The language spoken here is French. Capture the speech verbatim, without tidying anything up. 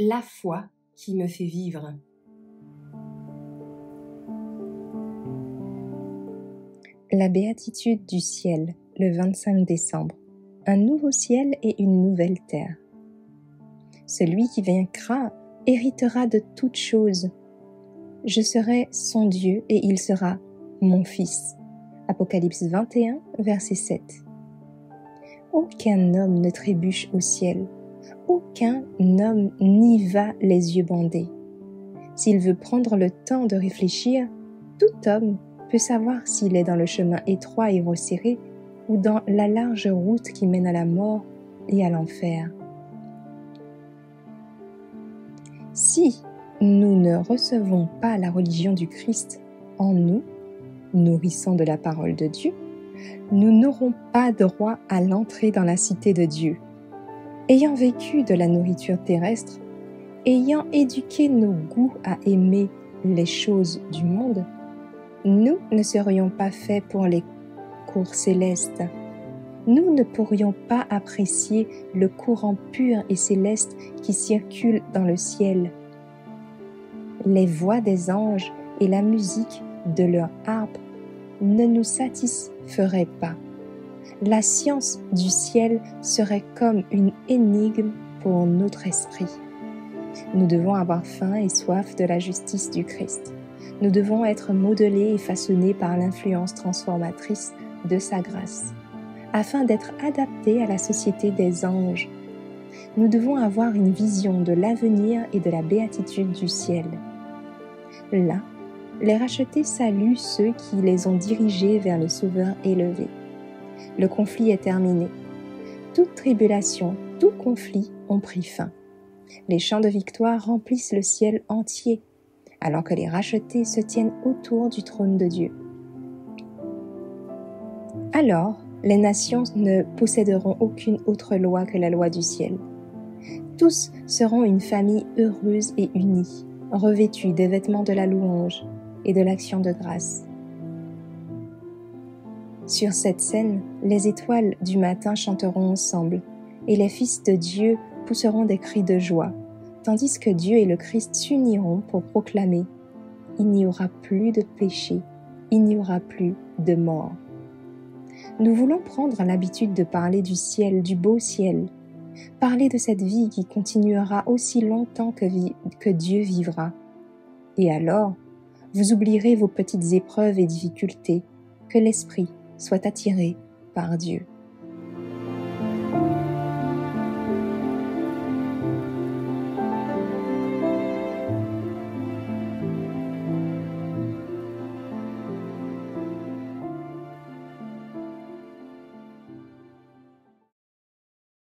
la foi qui me fait vivre. La béatitude du ciel, le vingt-cinq décembre. Un nouveau ciel et une nouvelle terre. Celui qui vaincra héritera de toutes choses. Je serai son Dieu et il sera mon fils. Apocalypse vingt et un, verset sept. Aucun homme ne trébuche au ciel. Aucun homme n'y va les yeux bandés. S'il veut prendre le temps de réfléchir, tout homme peut savoir s'il est dans le chemin étroit et resserré ou dans la large route qui mène à la mort et à l'enfer. Si nous ne recevons pas la religion du Christ en nous, nourrissant de la parole de Dieu, nous n'aurons pas droit à l'entrée dans la cité de Dieu. Ayant vécu de la nourriture terrestre, ayant éduqué nos goûts à aimer les choses du monde, nous ne serions pas faits pour les cours célestes. Nous ne pourrions pas apprécier le courant pur et céleste qui circule dans le ciel. Les voix des anges et la musique de leur harpe ne nous satisferaient pas. La science du ciel serait comme une énigme pour notre esprit. Nous devons avoir faim et soif de la justice du Christ. Nous devons être modelés et façonnés par l'influence transformatrice de sa grâce, afin d'être adaptés à la société des anges. Nous devons avoir une vision de l'avenir et de la béatitude du ciel. Là, les rachetés saluent ceux qui les ont dirigés vers le Sauveur élevé. Le conflit est terminé. Toute tribulation, tout conflit ont pris fin. Les chants de victoire remplissent le ciel entier, alors que les rachetés se tiennent autour du trône de Dieu. Alors, les nations ne posséderont aucune autre loi que la loi du ciel. Tous seront une famille heureuse et unie, revêtus des vêtements de la louange et de l'action de grâce. Sur cette scène, les étoiles du matin chanteront ensemble, et les fils de Dieu pousseront des cris de joie, tandis que Dieu et le Christ s'uniront pour proclamer « Il n'y aura plus de péché, il n'y aura plus de mort ». Nous voulons prendre l'habitude de parler du ciel, du beau ciel, parler de cette vie qui continuera aussi longtemps que, vi- que Dieu vivra. Et alors, vous oublierez vos petites épreuves et difficultés, que l'esprit soit attiré par Dieu.